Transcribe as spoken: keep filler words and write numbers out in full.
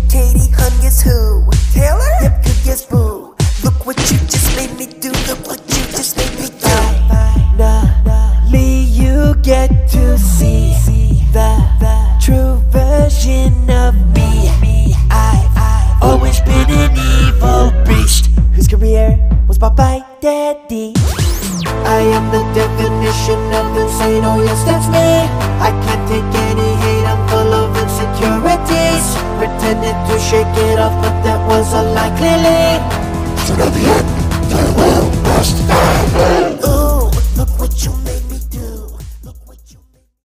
Katie, hun, guess who? Taylor? Yep, good guess boo. Look what you just made me do. Look what you just made me do. Finally, you get to see the true version of me. I've always been an evil beast whose career was bought by daddy. I am the definition of insane, oh yes that's me. I can't take any hate, I'm full of insecurities. Pretended to shake it off, but that was a lie clearly. So at the end, I will bust. Ooh, look what you made.